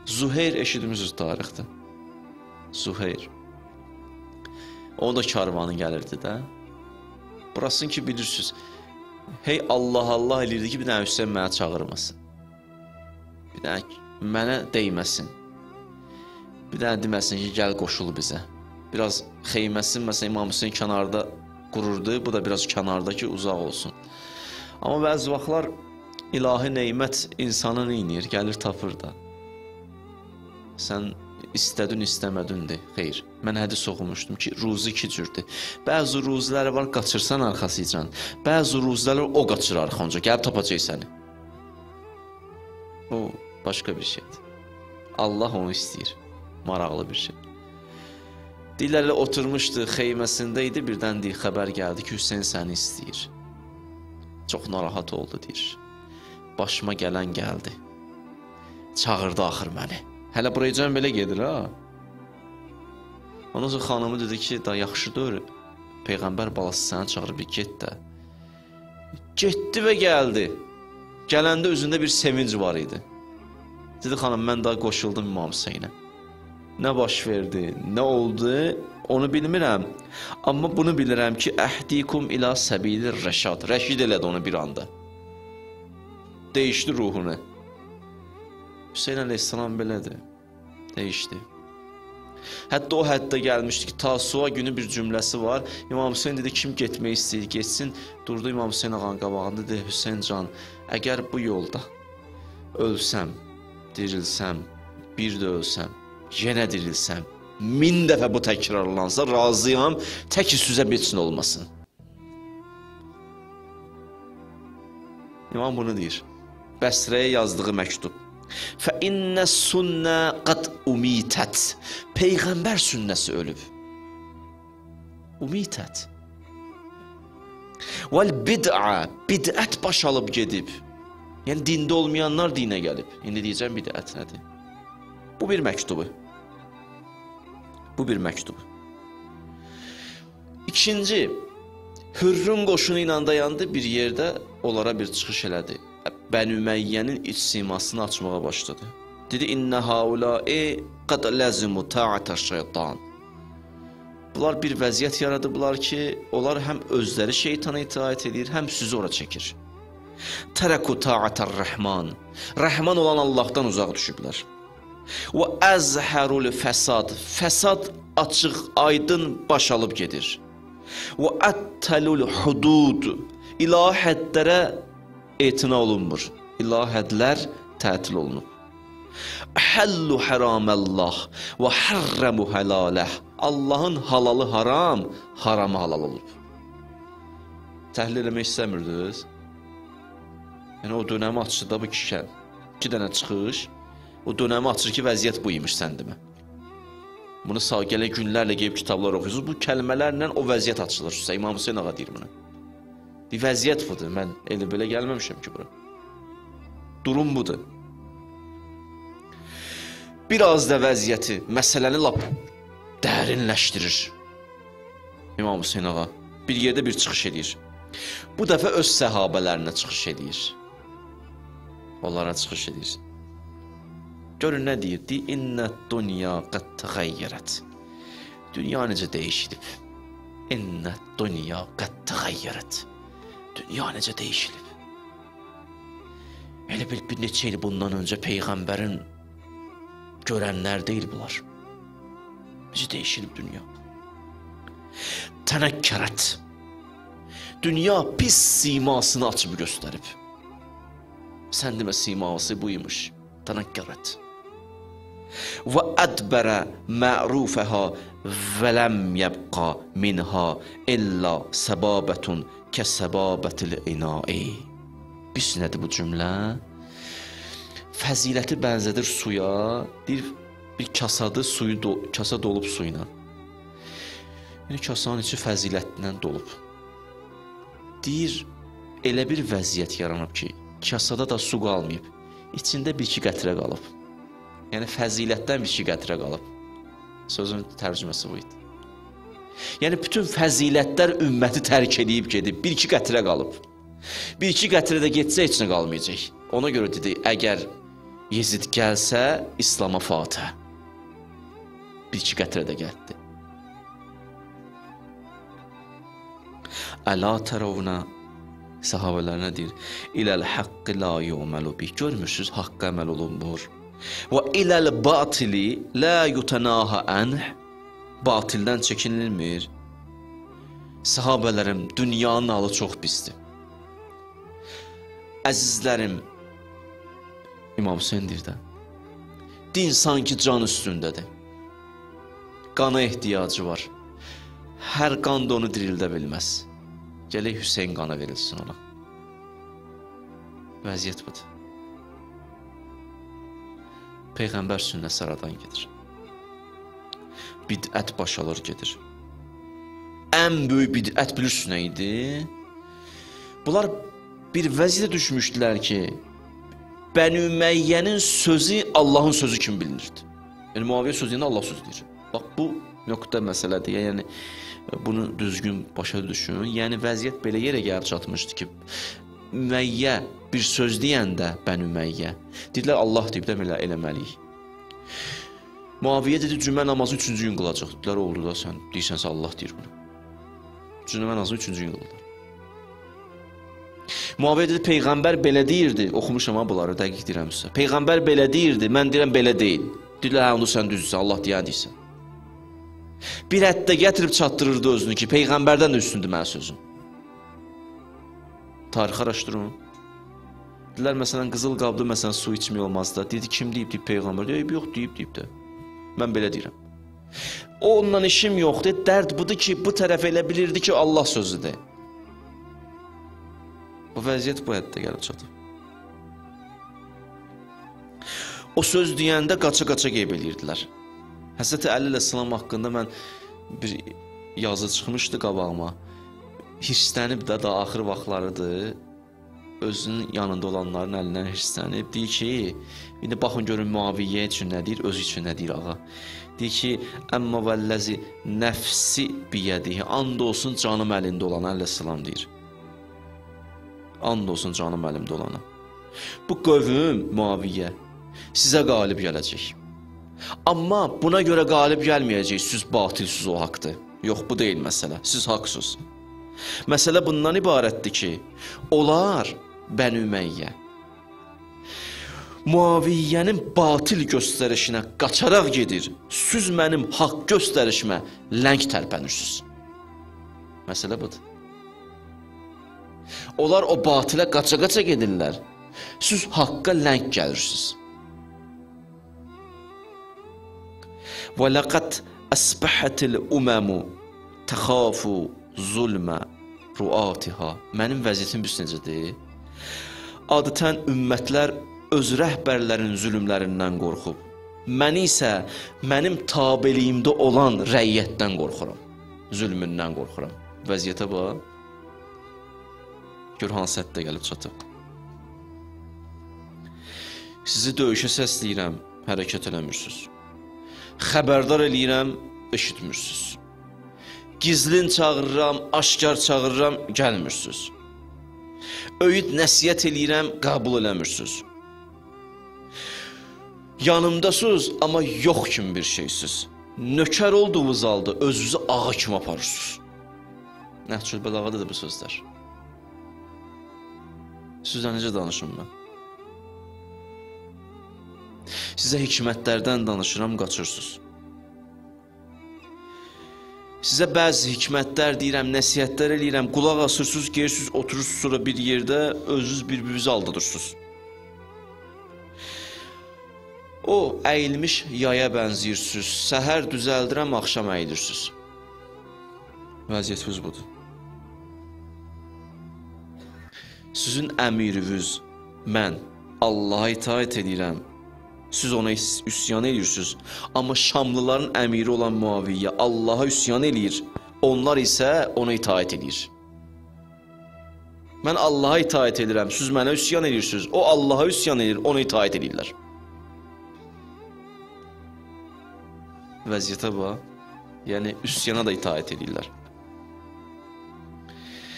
Zuheyr eşitmişiz tarixdə. Zuheyr. O da karvanı gəlirdi də. Burasını ki bilirsiniz. Hey Allah Allah elirdi ki bir dənə Hüseyin mənə çağırmasın. Bir dənə mənə deyməsin. Bir dənə deməsin ki gəl qoşul bizə. Biraz xeyməsin, məsələn İmam Hüseyin kənarda qururdu. Bu da biraz kənarda ki uzaq olsun. Amma bəzi vaxtlar ilahi neymət insanı neynir? Gəlir tapır da. Sən istədin, istəmədindir. Xeyr. Mən hədis oxumuşdum ki, ruzi iki cürdür. Bəzi ruziləri var, qaçırsan arxasıca. Bəzi ruziləri o qaçır arxanca. Gəlib tapacaq səni. O, başqa bir şeydir. Allah onu istəyir. Maraqlı bir şey. Dillərlə oturmuşdu, xeyməsində idi. Birdən deyir, xəbər gəldi ki, Hüseyin səni istəyir. Çox narahat oldu, deyir. Başıma gələn gəldi. Çağırdı axır məni. Hələ buraya can belə gedir, ha? Ondan sonra xanımı dedi ki, da yaxşıdır, Peyğəmbər balası səni çağırıb, bir get də. Getdi və gəldi. Gələndə üzündə bir sevinc var idi. Dedi, xanım, mən daha qoşuldum İmam Hüseynə. Nə baş verdi, nə oldu, onu bilmirəm. Amma bunu bilirəm ki, əhdikum ilə səbilir rəşad. Rəşid elədi onu bir anda. Değişdi ruhunu. Hüseyin əleyhissalam belədir. Değişdi. Hətta o həddə gəlmişdi ki, Tasua günü bir cümləsi var. İmam Hüseyin dedi, kim getmək istəyir, getsin. Durdu İmam Hüseyin ağanın qabağında, dedi, Hüseyin can, əgər bu yolda ölsəm, dirilsəm, bir də ölsəm, yenə dirilsəm, 1000 dəfə bu təkrarlansa, razıyam, tək süzə bitsin olmasın. İmam bunu deyir. Bəsrəyə yazdığı məktub. فَإِنَّ السُنَّةَ قَدْ اُمِيتَتْ Peyğəmbər sünnəsi ölüb. Umitət. وَالْبِدْعَ Bidət baş alıb gedib. Yəni, dində olmayanlar dinə gəlib. İndi deyəcəm, bidət nədir? Bu bir məktubu. Bu bir məktubu. İkinci, Hürrün qoşunu ilə dayandı, bir yerdə onlara bir çıxış elədi. Bəni Üməyyənin iç simasını açmağa başladı. Dedi, İnnə haulâi qad ləzimu ta'atə şeytan. Bunlar bir vəziyyət yaradıblar ki, onlar həm özləri şeytana itaət edir, həm sizi ora çəkir. Tərəku ta'atər rəhman. Rəhman olan Allahdan uzaq düşüblər. Və əzhərul fəsad. Fəsad açıq, aydın baş alıb gedir. Və ətəlul hudud. İlahi həddlərə etina olunmur. İlahi hədlər tətil olunub. Əhəllu həraməllah və hərrəmu hələləh. Allahın halalı haram, haramı halal olub. Təhlil eləmək istəmirdiniz? Yəni, o dönəmi açır da bu iki dənə çıxış. O dönəmi açır ki, vəziyyət bu imiş səndimə. Bunu sağ gələ günlərlə qeyb kitablar oxuyusunuz. Bu kəlmələrlə o vəziyyət açılır. İmam Hüseyin ağa deyir buna. Bir vəziyyət budur. Mən elə belə gəlməmişəm ki, bura. Durum budur. Biraz da vəziyyəti, məsələni lap dərinləşdirir. İmam Hüseyin ağa bir yerdə bir çıxış edir. Bu dəfə öz səhabələrinə çıxış edir. Onlara çıxış edir. Görün nə deyir? Deyir, İnnət dünya qad təğəyyərət. Dünya necə dəyişilib? İnnət dünya qad təğəyyərət. Dünya necə dəyişilib? Elə bir neçə il bundan öncə Peyğəmbərin görənlər deyil bunlar. Necə dəyişilib dünya? Tənəkkərət. Dünya pis simasını açıb göstərib. Sən demə siması buymuş. Tənəkkərət. Və ədbərə mərufəhə və ləm yəbqa minhə illə səbabətun kəsəbabətil inai. Biz nədir bu cümlə? Fəziləti bənzədir suya, bir kasadır, kasa dolub suyla. Yəni, kasanın içi fəzilətlə dolub. Deyir, elə bir vəziyyət yaranıb ki, kasada da su qalmayıb, içində bir-iki qətrə qalıb. Yəni, fəzilətdən bir-iki qətrə qalıb. Sözün tərcüməsi bu idi. Yəni, bütün fəzilətlər ümməti tərk edib gedib, bir-iki qətrə qalıb. Bir-iki qətrə də getsə heç nə qalmayacaq. Ona görə dedi, əgər Yezid gəlsə İslama Fatihə. Bir-iki qətrə də gəldi. Əla tərəvnə, sahabələrə deyir, iləl haqqı la yu'məlu bih. Görmürsünüz, haqqa əməl olunmur. Və iləl batili la yutanaha anh. Batildən çəkinilmir. Sahabələrim, dünyanın halı çox pisdir. Əzizlərim, İmam Hüseyin deyir də, din sanki can üstündədir. Qana ehtiyacı var. Hər qan da onu dirildə bilməz. Gələk Hüseyin qana verilsin ona. Vəziyyət budur. Peyğəmbər sünnəsi aradan gedir. Bidət baş alır gedir. Ən böyük bidət bilirsin nə idi? Bunlar bir vəziyyətə düşmüşdülər ki, Bəni Üməyyənin sözü Allahın sözü kimi bilinirdi. Yəni Muaviyyə sözü ilə Allah sözü deyir. Bax bu nöqtə məsələdir. Yəni bunu düzgün başa düşün. Yəni vəziyyət belə yerə gəlib çatmışdı ki, Üməyyə bir söz deyəndə Bəni Üməyyə dedilər Allah deyib də belə eləməliyik. Muaviyyə dedi cümə namazı 3-cü gün qılacaq. Dedilər oldu da sən deyirsənsə Allah deyir bunu. Cümə namazı 3-cü gün qıldılar. Muaviyyə dedi Peyğəmbər belə deyirdi. Oxumuşam ha bunları, dəqiq deyirəm sizə. Peyğəmbər belə deyirdi, mən deyirəm belə deyil. Dedilər hə onu sən düzsən, Allah deyən deyirsən. Bir həddə gətirib çatdırırdı özünü ki, Peyğəmbərdən də üstündür mənim sözüm. Tarix araşdırın. Dedilər məsələn qızıl qabda məsələn su içmək olmaz da. Dedi kim deyib Peyğəmbər? Deyib yox deyib də. Mən belə deyirəm. Onunla işim yoxdur. Dərd budur ki, bu tərəf elə bilirdi ki, Allah sözüdür. Bu vəziyyət bu həddə gəlib çatıb. O söz deyəndə qaça-qaça qeyb eləyirdilər. Həzrəti Əli əleyhissalam haqqında mən bir yazı çıxmışdı qabağıma. Hirslənib də daha axır vaxtlarıdır. Özünün yanında olanların əlindən hirslənib. Deyir ki, indi baxın görün Muaviyyə üçün nə deyir, özü üçün nə deyir ağa. Deyir ki, əmmə vəlləzi nəfsi biyədihi, and olsun canım əlində olan əleyhissalam deyir. And olsun canım əlimdə olana. Bu qövüm Muaviyyə sizə qalib gələcək. Amma buna görə qalib gəlməyəcək, siz batilsiz o haqdır. Yox, bu deyil məsələ, siz haqsız. Məsələ bundan ibarətdir ki, onlar Bəni Üməyyə Muaviyyənin batil göstərişinə qaçaraq gedir, siz mənim haqq göstərişimə ləng tərpənirsiniz. Məsələ budur. Onlar o batilə qaça-qaça gedirlər. Siz haqqa ləng gəlirsiniz. Və laqad əsbəhətil uməmu təxafu zulmə ruatiha. Mənim vəziyyətim büs necədir? Adətən ümmətlər öz rəhbərlərin zülmlərindən qorxub. Mən isə mənim tabeliyimdə olan rəiyyətdən qorxuram. Zülmündən qorxuram. Vəziyyətə bax. Gör hansı həddə gəlib çatıb. Sizi döyüşə səsləyirəm, hərəkət eləmirsiniz. Xəbərdar eləyirəm, eşitmirsiniz. Gizlin çağırıram, aşkar çağırıram, gəlmirsiniz. Öyüd nəsiyyət eləyirəm, qəbul eləmirsiniz. Yanımdasınız, amma yox kimi bir şeysiz. Nökər olduğunuz halda özünüzü ağa kimi aparırsınız. Nəhcül bəlağada da bu sözlər. Sizə necə danışım mən? Sizə hikmətlərdən danışıram, qaçırsınız. Sizə bəzi hikmətlər deyirəm, nəsiyyətlər eləyirəm, qulaq asırsınız, gerirsiniz, oturursunuz sonra bir yerdə, özünüz bir-birinizi aldadırsınız. O, əyilmiş yaya bənziyirsiniz, səhər düzəldirəm, axşam əyilirsiniz. Vəziyyətiniz budur. Sizin əmiriniz, mən Allaha itaət edirəm. Siz ona üsyan edirsiniz. Amma Şamlıların əmiri olan Muaviyyə Allaha üsyan edir. Onlar isə ona itaət edir. Mən Allaha itaət edirəm. Siz mənə üsyan edirsiniz. O Allaha üsyan edir. Ona itaət edirlər. Vəziyyətə bax. Yəni üsyana da itaət edirlər.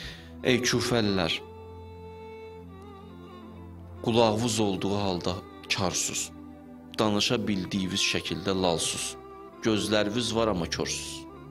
Ey küfəllər! Qulağınız olduğu halda karsız. Danışa bildiyiniz şəkildə lalsız. Gözləriniz var, amma körsüz.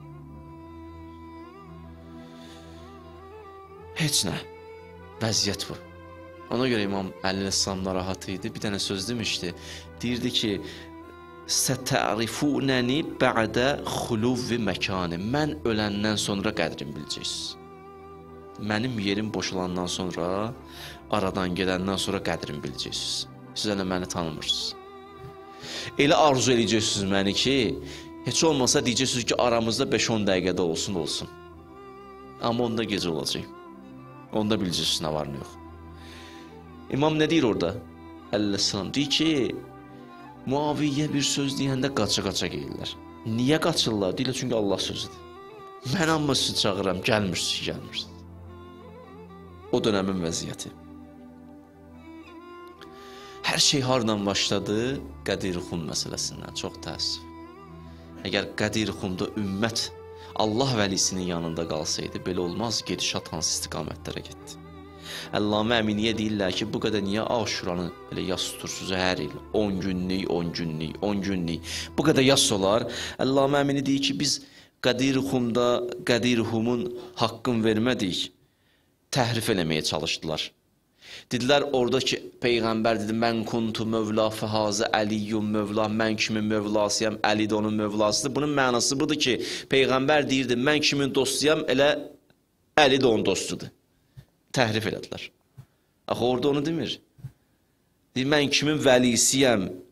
Heç nə. Vəziyyət bu. Ona görə İmam Əleyhisselam narahat idi. Bir dənə söz demişdi. Deyirdi ki, "Sətərifunəni ba'də xuluvvi məkani." Mən öləndən sonra qədrim biləcəksiniz. Mənim yerim boşalandan sonra, aradan gedəndən sonra qədrim biləcəksiniz. Siz hələ məni tanımırsınız. Elə arzu edəcəksiniz məni ki, heç olmasa deyəcəksiniz ki, aramızda 5-10 dəqiqədə olsun. Amma onda gecə olacaq. Onda biləcəksiniz nə var, nə yox. İmam nə deyir orada? Əleyhisselam deyir ki, Muaviyyə bir söz deyəndə qaça-qaça gəlirlər. Niyə qaçırlar? Deyirlər, çünki Allah sözüdür. Mən amma sizi çağıram, gəlmirsiniz. O dönəmin vəziyyəti. Hər şey hardan başladı? Qədir-Xum məsələsindən, çox təəssüf. Əgər Qədir-Xumda ümmət Allah vəlisinin yanında qalsaydı, belə olmaz, gedişat hansı istiqamətlərə getdi. Əllamə Əminiyyə deyirlər ki, bu qədər niyə Aşuranı belə yas tutursunuz hər il? 10 günlük. Bu qədər yas olar. Əllamə Əmini deyir ki, biz Qədir-Xumda Qədir-Xumun haqqını vermədik, təhrif eləməyə çalışdılar. Dedilər, oradakı Peyğəmbər dedi, mən kuntu mövla fəhazə əliyyum mövla, mən kimin mövlasıyam, Əli də onun mövlasıdır. Bunun mənası budur ki, Peyğəmbər deyirdi, mən kimin dostuyam, elə Əli də onun dostudur. Təhrif elədilər. Axı, orada onu demir. Deyir, mən kimin vəlisiyəm,